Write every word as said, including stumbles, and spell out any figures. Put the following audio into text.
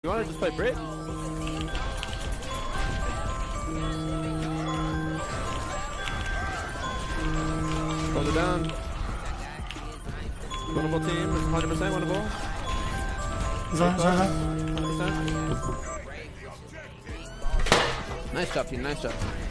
You want to just play Brit? Hold it down. Winnable team, one hundred percent winnable. Zone, zone, one hundred percent. Nice job, team, nice job.